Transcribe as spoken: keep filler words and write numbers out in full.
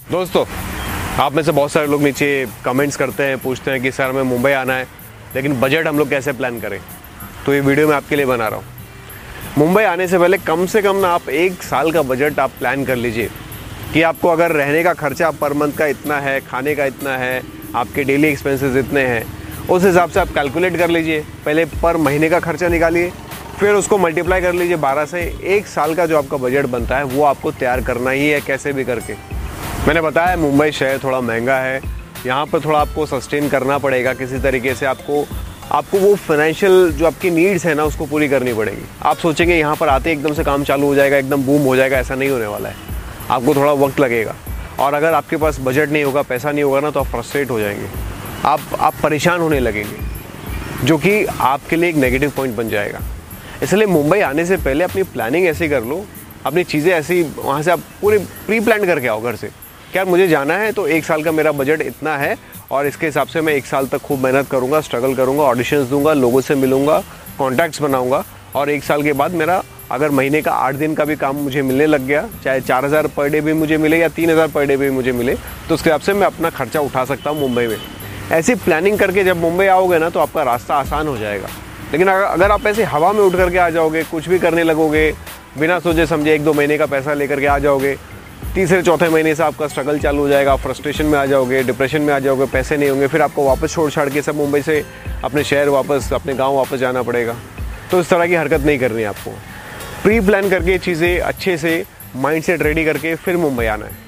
दोस्तों, आप में से बहुत सारे लोग नीचे कमेंट्स करते हैं, पूछते हैं कि सर हमें मुंबई आना है लेकिन बजट हम लोग कैसे प्लान करें। तो ये वीडियो मैं आपके लिए बना रहा हूँ। मुंबई आने से पहले कम से कम ना आप एक साल का बजट आप प्लान कर लीजिए कि आपको अगर रहने का खर्चा पर मंथ का इतना है, खाने का इतना है, आपके डेली एक्सपेंसेस इतने हैं, उस हिसाब से आप कैलकुलेट कर लीजिए। पहले पर महीने का खर्चा निकालिए, फिर उसको मल्टीप्लाई कर लीजिए बारह से। एक साल का जो आपका बजट बनता है वो आपको तैयार करना ही है कैसे भी करके। मैंने बताया मुंबई शहर थोड़ा महंगा है, यहाँ पर थोड़ा आपको सस्टेन करना पड़ेगा किसी तरीके से। आपको आपको वो फाइनेंशियल जो आपकी नीड्स है ना उसको पूरी करनी पड़ेगी। आप सोचेंगे यहाँ पर आते एकदम से काम चालू हो जाएगा, एकदम बूम हो जाएगा, ऐसा नहीं होने वाला है। आपको थोड़ा वक्त लगेगा और अगर आपके पास बजट नहीं होगा, पैसा नहीं होगा ना, तो आप फ्रस्ट्रेट हो जाएंगे, आप आप परेशान होने लगेंगे, जो कि आपके लिए एक नेगेटिव पॉइंट बन जाएगा। इसलिए मुंबई आने से पहले अपनी प्लानिंग ऐसी कर लो, अपनी चीज़ें ऐसी वहाँ से आप पूरे प्री प्लान करके आओ घर से। क्या मुझे जाना है तो एक साल का मेरा बजट इतना है और इसके हिसाब से मैं एक साल तक खूब मेहनत करूँगा, स्ट्रगल करूँगा, ऑडिशंस दूंगा, लोगों से मिलूँगा, कॉन्टैक्ट्स बनाऊँगा और एक साल के बाद मेरा अगर महीने का आठ दिन का भी काम मुझे मिलने लग गया, चाहे चार हज़ार पर डे भी मुझे मिले या तीन हज़ार पर डे भी मुझे मिले, तो उसके हिसाब से मैं अपना खर्चा उठा सकता हूँ मुंबई में। ऐसी प्लानिंग करके जब मुंबई आओगे ना तो आपका रास्ता आसान हो जाएगा। लेकिन अगर आप ऐसे हवा में उठ करके आ जाओगे, कुछ भी करने लगोगे, बिना सोचे समझे एक दो महीने का पैसा लेकर के आ जाओगे, तीसरे चौथे महीने से आपका स्ट्रगल चालू हो जाएगा, फ्रस्ट्रेशन में आ जाओगे, डिप्रेशन में आ जाओगे, पैसे नहीं होंगे, फिर आपको वापस छोड़ छाड़ के सब मुंबई से अपने शहर वापस, अपने गांव वापस जाना पड़ेगा। तो इस तरह की हरकत नहीं करनी है आपको। प्री प्लान करके चीज़ें अच्छे से माइंड सेट रेडी करके फिर मुंबई आना है।